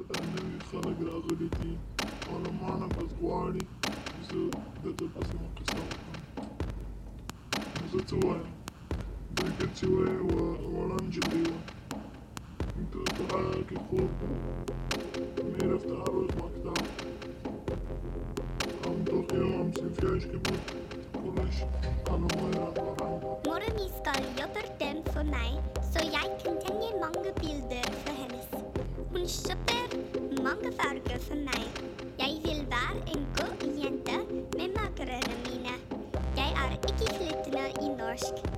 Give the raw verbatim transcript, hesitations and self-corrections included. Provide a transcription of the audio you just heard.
النبي خلق رغبتي ولما أنا بتقوالي بصير بدأ بس مقصة بصير سوايا بركت شوي ورنجلي انت تحاك خوب ميرا افتح روز مكتاب عم توقي وعم سنفياش كبير كلش أنا ويا برعب Mora mi skal jobbe den for meg, så jeg kan tegne mange bilder for hennes. Hun kjøper mange farger for meg. Jeg vil være en god jente med makrene mine. Jeg er ikke flyttende i norsk.